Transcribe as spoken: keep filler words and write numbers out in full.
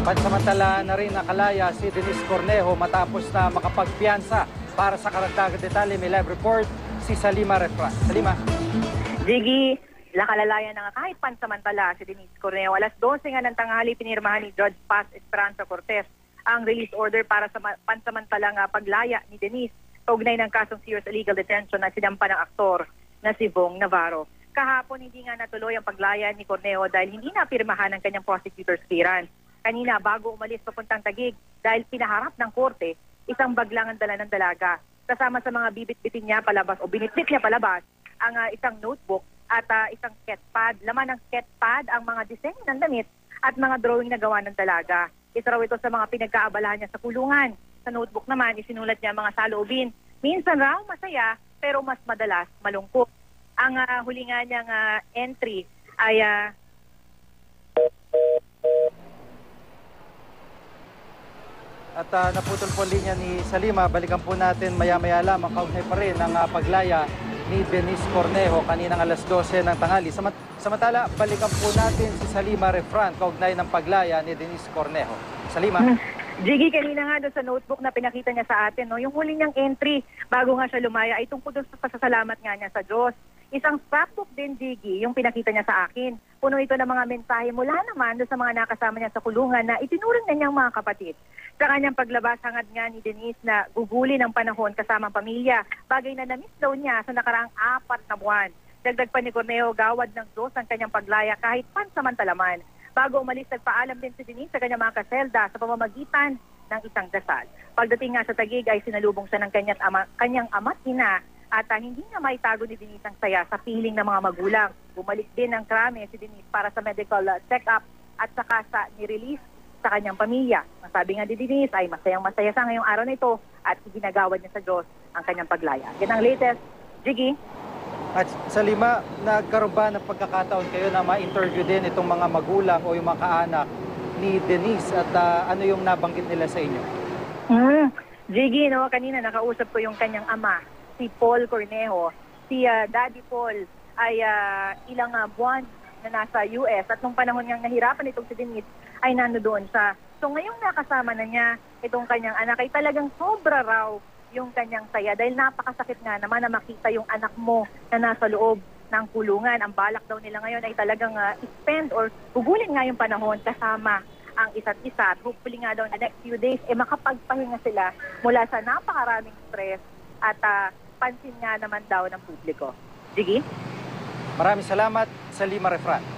Pansamantala na rin nakalaya si Deniece Cornejo matapos na makapagpiyansa. Para sa karagdagang detalye, may live report si Salima Refra. Salima. Jiggy, nakalalaya na nga kahit pansamantala si Deniece Cornejo. Alas dose nga ng tanghali pinirmahan ni Judge Paz Esperanza Cortez ang release order para sa pansamantalang paglaya ni Deniece kaugnay ng kasong serious illegal detention na sinampa ng aktor na si Bong Navarro. Kahapon hindi nga natuloy ang paglaya ni Cornejo dahil hindi napirmahan ang kanyang prosecutor's clearance. Kanina bago umalis papuntang Taguig dahil pinaharap ng korte, isang baglang ang dala ng dalaga. Kasama sa mga bibit-bitin niya palabas o binitbit niya palabas ang uh, isang notebook at uh, isang sketchpad. Laman ng sketchpad ang mga disenyo ng damit at mga drawing na gawa ng dalaga. Isa raw ito sa mga pinagkaabalahan niya sa kulungan. Sa notebook naman, isinulat niya mga saloobin. Minsan raw masaya pero mas madalas malungkot. Ang uh, huli nga niyang uh, entry ay uh, At uh, naputol po linya ni Salima. Balikan po natin maya-maya lamang kaugnay pa rin ang uh, paglaya ni Deniece Cornejo kaninang alas dose ng tanghali. Samant samantala, balikan po natin si Salima Refran kaugnay ng paglaya ni Deniece Cornejo. Salima. Hmm. Jiggy, kanina nga doon sa notebook na pinakita niya sa atin, no, yung huli niyang entry bago nga siya lumaya ay tungkol doon sa pasasalamat nga niya sa Diyos. Isang scrapbook din, Jiggy, yung pinakita niya sa akin. Puno ito ng mga mensahe mula naman doon sa mga nakasama niya sa kulungan na itinuring na niyang mga kapatid. Sa kanyang paglabas, hangad nga ni Deniece na guguli ng panahon kasama ang pamilya. Bagay na namiss daw niya sa nakaraang apat na buwan. Dagdag pa ni Cornejo, gawad ng Diyos ang kanyang paglaya kahit pansamantalaman. Bago umalis, nagpaalam din si Deniece sa kanyang mga kaselda sa pamamagitan ng isang dasal. Pagdating nga sa Taguig ay sinalubong siya ng kanyang ama, kanyang ama't ina at uh, hindi na maitago ni Deniece ang saya sa piling ng mga magulang. Bumalik din ng krame si Deniece para sa medical uh, check-up at saka sa ni-release sa kanyang pamilya. Ang sabi nga ni Deniece ay masayang masaya sa ngayong araw na ito at ginagawad niya sa Diyos ang kanyang paglaya. Yan ang latest. Jiggy. At Salima, nagkaroon ba ng pagkakataon kayo na ma-interview din itong mga magulang o yung mga kaanak ni Deniece at uh, ano yung nabanggit nila sa inyo? Hmm. Jiggy, no, kanina nakausap ko yung kanyang ama, si Paul Cornejo. Si uh, Daddy Paul ay uh, ilang uh, buwan na nasa U S at nung panahon niyang nahirapan itong si Deniece ay nandoon siya. So ngayong nakasama na niya itong kanyang anak ay talagang sobra raw yung kanyang saya dahil napakasakit nga naman na makita yung anak mo na nasa loob ng kulungan. Ang balak daw nila ngayon ay talagang uh, spend or gugulin nga yung panahon kasama ang isa't isa. At hopefully nga daw na next few days eh makapagpahinga sila mula sa napakaraming stress at uh, pansin nga naman daw ng publiko. Jiggy? Maraming salamat, Salima Refran.